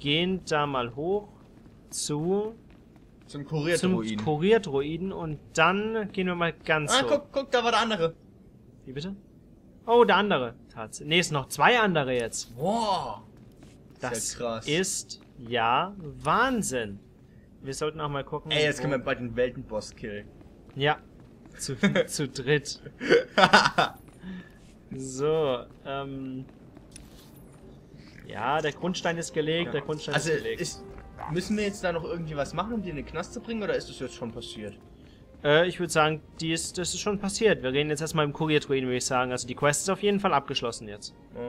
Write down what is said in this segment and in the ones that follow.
gehen da mal hoch zum Kuriertruiden. Kuriertruiden und dann gehen wir mal ganz hoch. Guck, da war der andere. Wie bitte? Oh, der andere. Tatsächlich. Ne, es sind noch 2 andere jetzt. Wow. Das ja krass. ist ja Wahnsinn. Wir sollten auch mal gucken. Ey, jetzt können wir bald den Weltenboss killen. Ja. Zu dritt. So, ja, der Grundstein ist gelegt, der Grundstein ist gelegt. Müssen wir jetzt da noch irgendwie was machen, um die in den Knast zu bringen, oder ist das jetzt schon passiert? Ich würde sagen, das ist schon passiert. Wir reden jetzt erstmal im Kuriertruiden, würde ich sagen. Also die Quest ist auf jeden Fall abgeschlossen jetzt. Ja.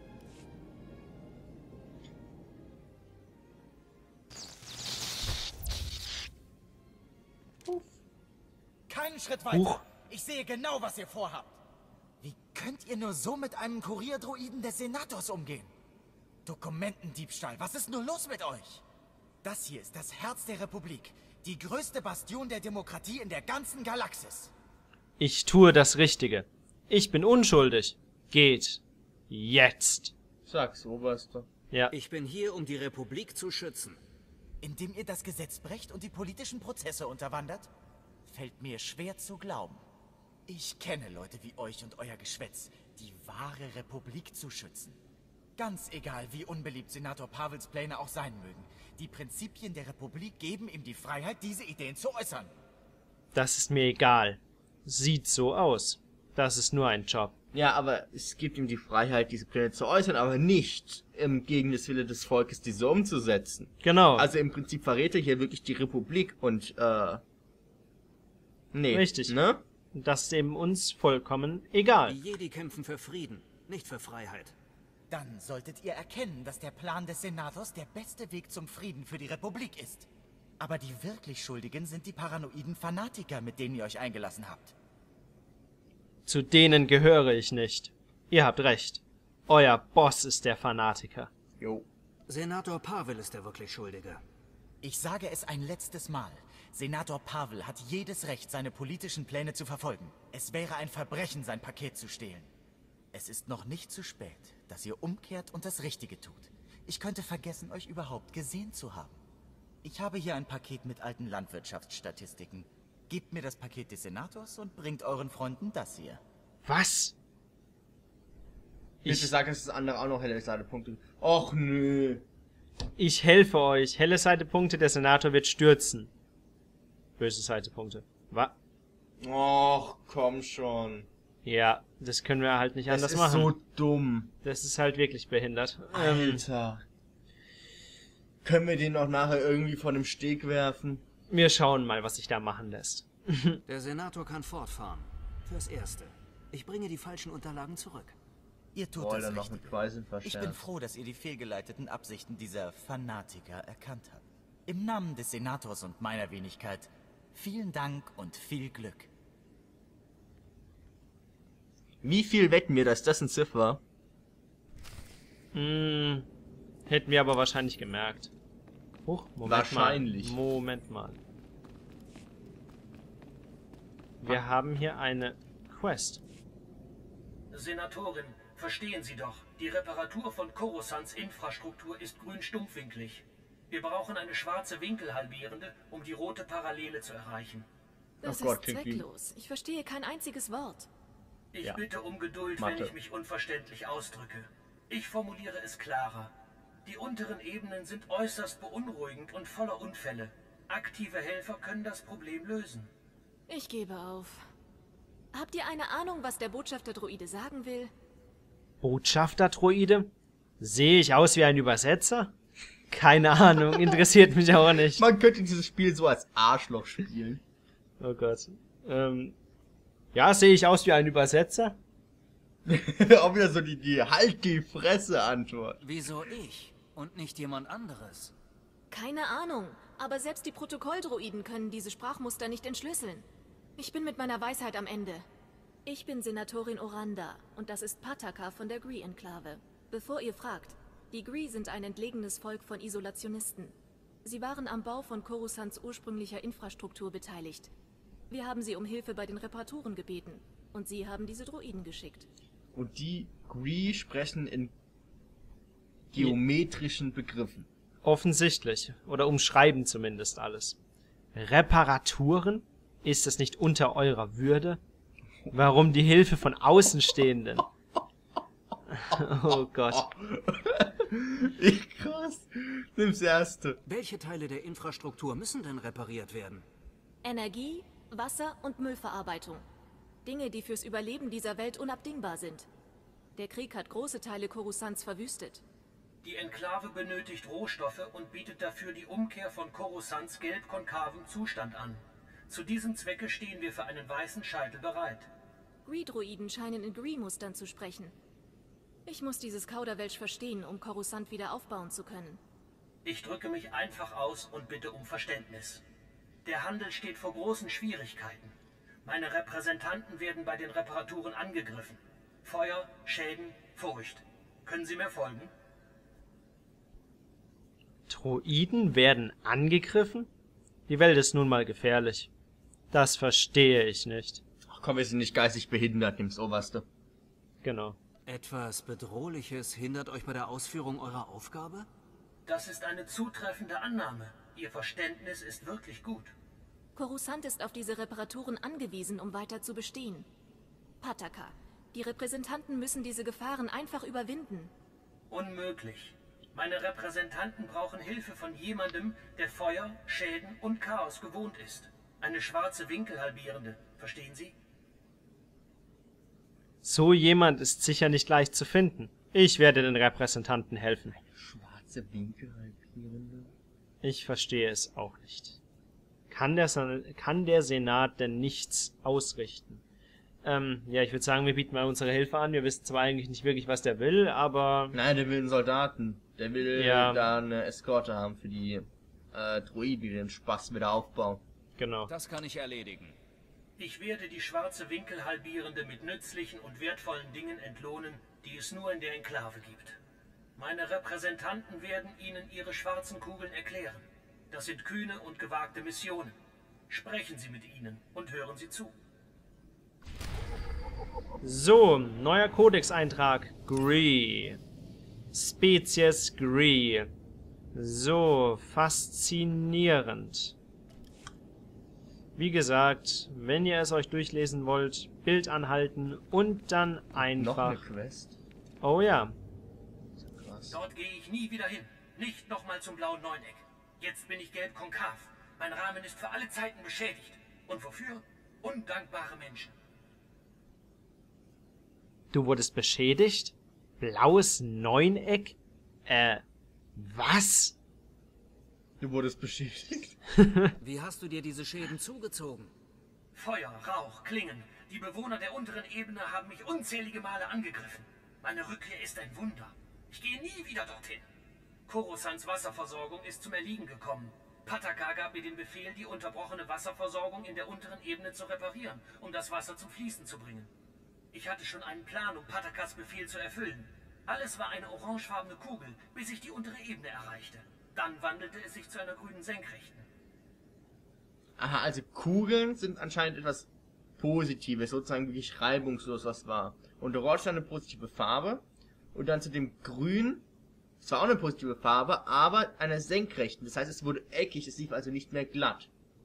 Keinen Schritt weiter. Ich sehe genau, was ihr vorhabt. Wie könnt ihr nur so mit einem Kurierdruiden des Senators umgehen? Dokumentendiebstahl, was ist nur los mit euch? Das hier ist das Herz der Republik. Die größte Bastion der Demokratie in der ganzen Galaxis. Ich tue das Richtige. Ich bin unschuldig. Geht. Jetzt. Sag's, Oberster. Ja. Ich bin hier, um die Republik zu schützen. Indem ihr das Gesetz brecht und die politischen Prozesse unterwandert? Fällt mir schwer zu glauben. Ich kenne Leute wie euch und euer Geschwätz, die wahre Republik zu schützen. Ganz egal, wie unbeliebt Senator Pavels Pläne auch sein mögen. Die Prinzipien der Republik geben ihm die Freiheit, diese Ideen zu äußern. Das ist mir egal. Sieht so aus. Das ist nur ein Job. Ja, aber es gibt ihm die Freiheit, diese Pläne zu äußern, aber nicht gegen das Wille des Volkes, diese umzusetzen. Genau. Also im Prinzip verrät er hier wirklich die Republik und, nee. Richtig. Ne? Das ist eben uns vollkommen egal. Die Jedi kämpfen für Frieden, nicht für Freiheit. Dann solltet ihr erkennen, dass der Plan des Senators der beste Weg zum Frieden für die Republik ist. Aber die wirklich Schuldigen sind die paranoiden Fanatiker, mit denen ihr euch eingelassen habt. Zu denen gehöre ich nicht. Ihr habt recht. Euer Boss ist der Fanatiker. Jo. Senator Pavel ist der wirklich Schuldige. Ich sage es ein letztes Mal. Senator Pavel hat jedes Recht, seine politischen Pläne zu verfolgen. Es wäre ein Verbrechen, sein Paket zu stehlen. Es ist noch nicht zu spät, dass ihr umkehrt und das Richtige tut. Ich könnte vergessen, euch überhaupt gesehen zu haben. Ich habe hier ein Paket mit alten Landwirtschaftsstatistiken. Gebt mir das Paket des Senators und bringt euren Freunden das hier. Was? Bitte sag, dass das andere auch noch helle Seitepunkte. Och nö. Ich helfe euch. Helle Seitepunkte, der Senator wird stürzen. Böse Seitepunkte. Was? Och, komm schon. Ja, das können wir halt nicht anders Das ist machen. so dumm. Das ist halt wirklich behindert. Alter. Können wir den noch nachher irgendwie von dem Steg werfen? Wir schauen mal, was sich da machen lässt. Der Senator kann fortfahren. Fürs Erste. Ich bringe die falschen Unterlagen zurück. Ihr tut das noch mit Richtige. Quaisen Ich verstärkt. bin froh, dass ihr die fehlgeleiteten Absichten dieser Fanatiker erkannt habt. Im Namen des Senators und meiner Wenigkeit, vielen Dank und viel Glück. Wie viel wetten wir, dass das ein Sith war? Hätten wir aber wahrscheinlich gemerkt. Huch, Moment Wahrscheinlich. mal. Moment mal. Wir haben hier eine Quest. Senatorin, verstehen Sie doch, die Reparatur von Coruscants Infrastruktur ist grün-stumpfwinklig. Wir brauchen eine schwarze Winkelhalbierende, um die rote Parallele zu erreichen. Das Oh Gott, ist klingt wie- zwecklos. Ich verstehe kein einziges Wort. Ich Ja. bitte um Geduld, Mathe. wenn ich mich unverständlich ausdrücke. Ich formuliere es klarer. Die unteren Ebenen sind äußerst beunruhigend und voller Unfälle. Aktive Helfer können das Problem lösen. Ich gebe auf. Habt ihr eine Ahnung, was der Botschafter-Droide sagen will? Botschafter-Droide? Sehe ich aus wie ein Übersetzer? Keine Ahnung, interessiert mich auch nicht. Man könnte dieses Spiel so als Arschloch spielen. Oh Gott. Ja, sehe ich aus wie ein Übersetzer? Auch wieder so die Halt die Fresse Antwort. Wieso ich und nicht jemand anderes? Keine Ahnung, aber selbst die Protokolldroiden können diese Sprachmuster nicht entschlüsseln. Ich bin mit meiner Weisheit am Ende. Ich bin Senatorin Oranda und das ist Pataka von der Gree-Enklave. Bevor ihr fragt, die Gree sind ein entlegenes Volk von Isolationisten. Sie waren am Bau von Coruscants ursprünglicher Infrastruktur beteiligt. Wir haben sie um Hilfe bei den Reparaturen gebeten und sie haben diese Droiden geschickt. Und die Gree sprechen in geometrischen Begriffen. Offensichtlich. Oder umschreiben zumindest alles. Reparaturen? Ist es nicht unter eurer Würde? Warum die Hilfe von Außenstehenden? Oh Gott. Krass. Nimm's erste. Welche Teile der Infrastruktur müssen denn repariert werden? Energie, Wasser und Müllverarbeitung. Dinge, die fürs Überleben dieser Welt unabdingbar sind. Der Krieg hat große Teile Coruscants verwüstet. Die Enklave benötigt Rohstoffe und bietet dafür die Umkehr von Coruscants gelb-konkaven Zustand an. Zu diesem Zwecke stehen wir für einen weißen Scheitel bereit. Gree-Droiden scheinen in Gree-Mustern zu sprechen. Ich muss dieses Kauderwelsch verstehen, um Coruscant wieder aufbauen zu können. Ich drücke mich einfach aus und bitte um Verständnis. Der Handel steht vor großen Schwierigkeiten. Meine Repräsentanten werden bei den Reparaturen angegriffen. Feuer, Schäden, Furcht. Können Sie mir folgen? Droiden werden angegriffen? Die Welt ist nun mal gefährlich. Das verstehe ich nicht. Ach komm, wir sind nicht geistig behindert, nimm's Oberste. Genau. Etwas Bedrohliches hindert euch bei der Ausführung eurer Aufgabe? Das ist eine zutreffende Annahme. Ihr Verständnis ist wirklich gut. Coruscant ist auf diese Reparaturen angewiesen, um weiter zu bestehen. Pattaka, die Repräsentanten müssen diese Gefahren einfach überwinden. Unmöglich. Meine Repräsentanten brauchen Hilfe von jemandem, der Feuer, Schäden und Chaos gewohnt ist. Eine schwarze Winkelhalbierende, verstehen Sie? So jemand ist sicher nicht leicht zu finden. Ich werde den Repräsentanten helfen. Schwarze Winkelhalbierende? Ich verstehe es auch nicht. Kann der Senat denn nichts ausrichten? Ja, ich würde sagen, wir bieten mal unsere Hilfe an. Wir wissen zwar eigentlich nicht wirklich, was der will, aber... Nein, der will einen Soldaten. Der will Ja. da eine Eskorte haben für die Droiden, die den Spaß wieder aufbauen. Genau. Das kann ich erledigen. Ich werde die schwarze Winkelhalbierende mit nützlichen und wertvollen Dingen entlohnen, die es nur in der Enklave gibt. Meine Repräsentanten werden Ihnen ihre schwarzen Kugeln erklären. Das sind kühne und gewagte Missionen. Sprechen Sie mit ihnen und hören Sie zu. So, neuer Codex-Eintrag. Gree. Spezies Gree. So, faszinierend. Wie gesagt, wenn ihr es euch durchlesen wollt, Bild anhalten und dann Noch einfach... eine Quest? Oh ja. Krass. Dort gehe ich nie wieder hin. Nicht nochmal zum blauen Neuneck. Jetzt bin ich gelb konkav. Mein Rahmen ist für alle Zeiten beschädigt. Und wofür? Undankbare Menschen. Du wurdest beschädigt? Blaues Neuneck? Was? Du wurdest beschädigt. Wie hast du dir diese Schäden zugezogen? Feuer, Rauch, Klingen. Die Bewohner der unteren Ebene haben mich unzählige Male angegriffen. Meine Rückkehr ist ein Wunder. Ich gehe nie wieder dorthin. Coruscants Wasserversorgung ist zum Erliegen gekommen. Pattaka gab mir den Befehl, die unterbrochene Wasserversorgung in der unteren Ebene zu reparieren, um das Wasser zum Fließen zu bringen. Ich hatte schon einen Plan, um Pattakas Befehl zu erfüllen. Alles war eine orangefarbene Kugel, bis ich die untere Ebene erreichte. Dann wandelte es sich zu einer grünen Senkrechten. Aha, also Kugeln sind anscheinend etwas Positives, sozusagen wirklich reibungslos was war. Und Orange eine positive Farbe und dann zu dem Grün, zwar auch eine positive Farbe, aber einer Senkrechten. Das heißt, es wurde eckig, es lief also nicht mehr glatt.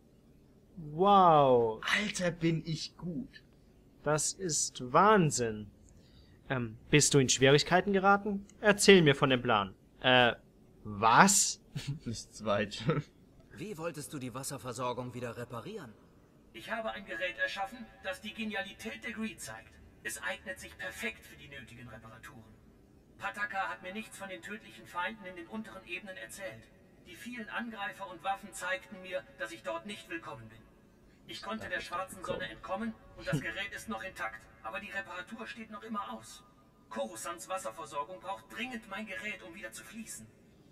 Wow. Alter, bin ich gut. Das ist Wahnsinn. Bist du in Schwierigkeiten geraten? Erzähl mir von dem Plan. Was? Das zweite. Wie wolltest du die Wasserversorgung wieder reparieren? Ich habe ein Gerät erschaffen, das die Genialität der Gree zeigt. Es eignet sich perfekt für die nötigen Reparaturen. Pattaka hat mir nichts von den tödlichen Feinden in den unteren Ebenen erzählt. Die vielen Angreifer und Waffen zeigten mir, dass ich dort nicht willkommen bin. Ich konnte der schwarzen Sonne entkommen und das Gerät ist noch intakt, aber die Reparatur steht noch immer aus. Coruscants Wasserversorgung braucht dringend mein Gerät, um wieder zu fließen.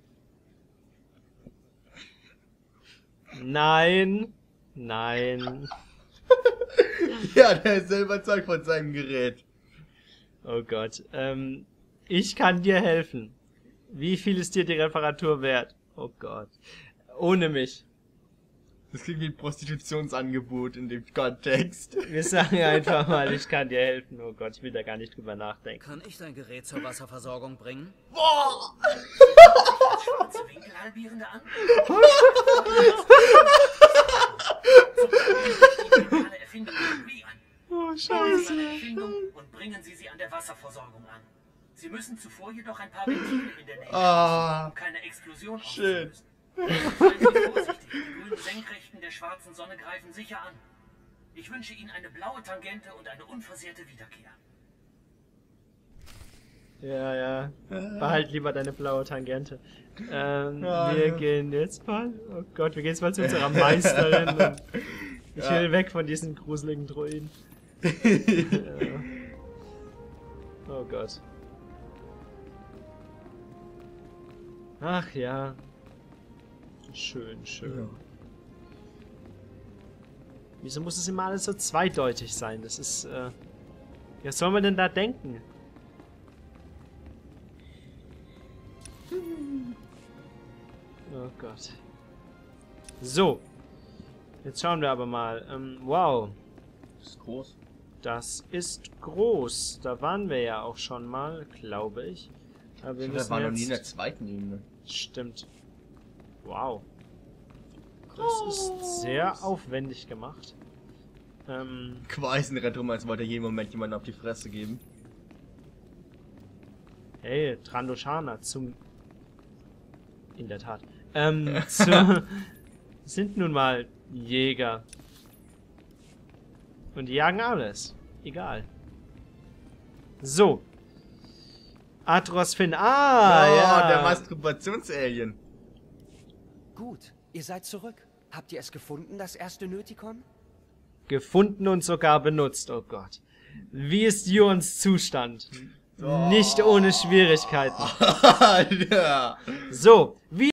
Nein. Nein. Ja, der ist selber überzeugt von seinem Gerät. Oh Gott. Ich kann dir helfen. Wie viel ist dir die Reparatur wert? Oh Gott. Ohne mich. Das klingt wie ein Prostitutionsangebot in dem Kontext. Wir sagen einfach mal, ich kann dir helfen. Oh Gott, ich will da gar nicht drüber nachdenken. Kann ich dein Gerät zur Wasserversorgung bringen? Boah! schwarze Winkelhalbierende an? Eine Erfindung der Gree an. Oh, Scheiße. Eine Erfindung und bringen Sie sie an der Wasserversorgung an. Sie müssen zuvor jedoch ein paar Ventile in der Nähe schließen, um keine Explosion auszulösen. Seien Sie vorsichtig, die grünen Senkrechten der schwarzen Sonne greifen sicher an. Ich wünsche Ihnen eine blaue Tangente und eine unversehrte Wiederkehr. Ja, ja. Behalt lieber deine blaue Tangente. Wir gehen jetzt mal. Oh Gott, wir gehen jetzt mal zu unserer Meisterin. Und ich will weg von diesen gruseligen Droiden. Ja. Oh Gott. Ach ja. Schön, schön. Ja. Wieso muss es immer alles so zweideutig sein? Das ist, was soll man denn da denken? Oh Gott. So. Jetzt schauen wir aber mal. Wow. Das ist groß. Das ist groß. Da waren wir ja auch schon mal, glaube ich. Aber wir müssen waren jetzt... noch nie in der zweiten Ebene. Stimmt. Wow. Das ist sehr aufwendig gemacht. Quaisen rennt rum, als wollte er jeden Moment jemanden auf die Fresse geben. Hey, Trandoshana zum... In der Tat. Sind nun mal Jäger. Und die jagen alles. Egal. So. Atros Finn. Ah, ja. Der Masturbations-Alien. Gut, ihr seid zurück. Habt ihr es gefunden, das erste Nötikon? Gefunden und sogar benutzt, oh Gott. Wie ist Jurons Zustand? Nicht ohne Schwierigkeiten. Ja. So, wie